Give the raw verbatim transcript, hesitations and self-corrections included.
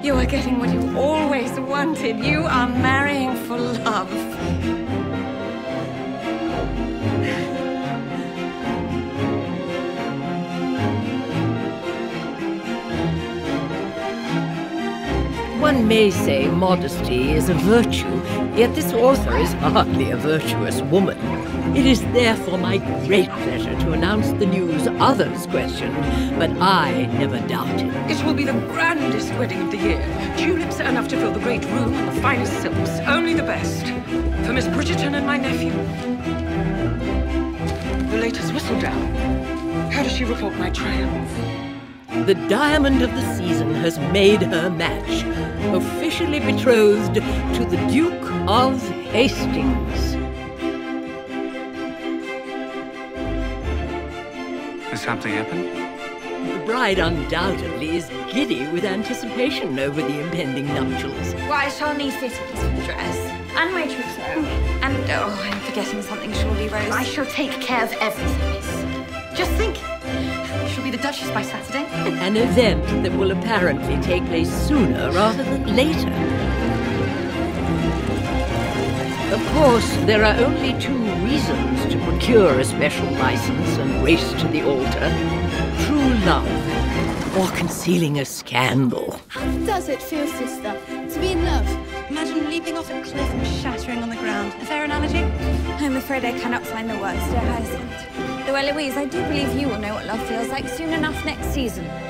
You are getting what you always wanted. You are marrying for love. One may say modesty is a virtue, yet this author is hardly a virtuous woman. It is therefore my great pleasure to announce the news others questioned, but I never doubted. It will be the grandest wedding of the year. Tulips enough to fill the great room and the finest silks. Only the best. For Miss Bridgerton and my nephew. The latest whistle down. How does she report my triumph? The diamond of the season has made her match, officially betrothed to the Duke of Hastings. Has something happened? The bride undoubtedly is giddy with anticipation over the impending nuptials. Why, I shall need fittings for the dress. And my trousseau. And, oh, I'm forgetting something surely, Rose. I shall take care of everything, miss. Just think. She'll be the Duchess by Saturday. An event that will apparently take place sooner rather than later. Of course, there are only two reasons to procure a special license and race to the altar. True love, or concealing a scandal. How does it feel, sister, to be in love? Imagine leaping off a cliff and shattering on the ground. A fair analogy? I'm afraid I cannot find the words, dear Hyacinth. Though, Eloise, I do believe you will know what love feels like soon enough next season.